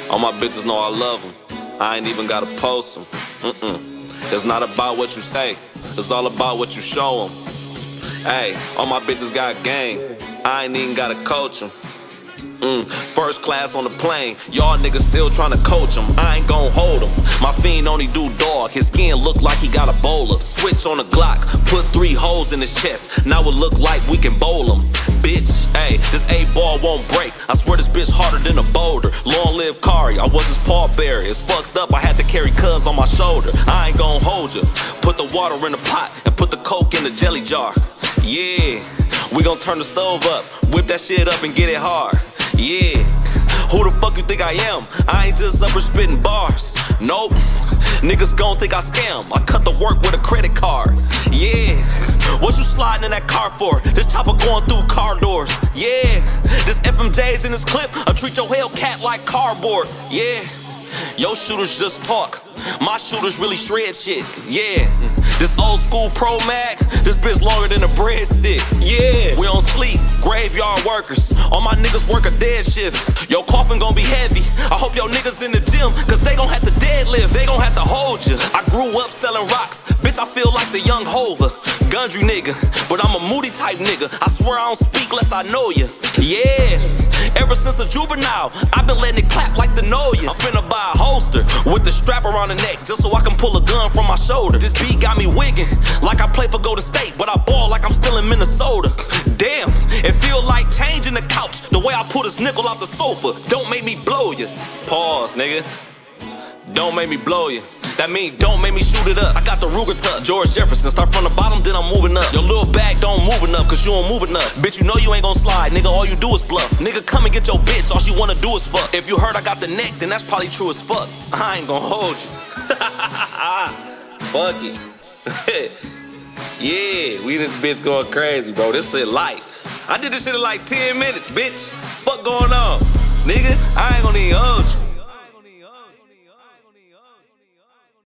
All my bitches know I love them. I ain't even gotta post them. It's not about what you say, it's all about what you show them. Hey, all my bitches got game, I ain't even gotta coach them. First class on the plane, y'all niggas still tryna coach him. I ain't gon' hold him. My fiend only do dog, his skin look like he got a bowler. Switch on the Glock, put 3 holes in his chest. Now it look like we can bowl him. Bitch, ayy, this 8-ball won't break. I swear this bitch harder than a boulder. Long live Kari, I was his pallbearer. It's fucked up, I had to carry cuz on my shoulder. I ain't gon' hold ya. Put the water in the pot and put the coke in the jelly jar. Yeah, we gon' turn the stove up, whip that shit up and get it hard. Yeah, who the fuck you think I am? I ain't just up here spitting bars. Nope, niggas gon' think I scam. I cut the work with a credit card. Yeah, what you sliding in that car for? This chopper going through car doors. Yeah, this FMJ's in this clip. I treat your Hellcat like cardboard. Yeah, your shooters just talk, my shooters really shred shit. Yeah, this old school Pro Mag, this bitch longer than a breadstick. Yeah, we don't sleep, graveyard workers. All my niggas work a dead shift. Your coffin gon' be heavy. I hope your niggas in the gym, cause they gon' have to deadlift. They gon' have to hold you. I grew up selling rocks, bitch, I feel like the young Hova. Gundry nigga, but I'm a moody type nigga. I swear I don't speak less I know ya. Yeah, ever since the juvenile, I've been letting it clap like the know ya. I'm finna buy a holster with the strap around the neck, just so I can pull a gun from my shoulder. This beat got me wiggin' like I play for Golden State, but I ball like I'm still in Minnesota. Damn, it feel like changing the couch, the way I pull this nickel off the sofa. Don't make me blow ya. Pause, nigga. Don't make me blow ya. That mean don't make me shoot it up. I got the Ruger tuck, George Jefferson. Start from the bottom, then I'm moving up. Your little bag don't move enough, cause you don't move enough. Bitch, you know you ain't gon' slide, nigga, all you do is bluff. Nigga, come and get your bitch, all she wanna do is fuck. If you heard I got the neck, then that's probably true as fuck. I ain't gon' hold you. Fuck it. Yeah, we this bitch going crazy, bro. This shit light. I did this shit in like 10 minutes, bitch. Fuck going on?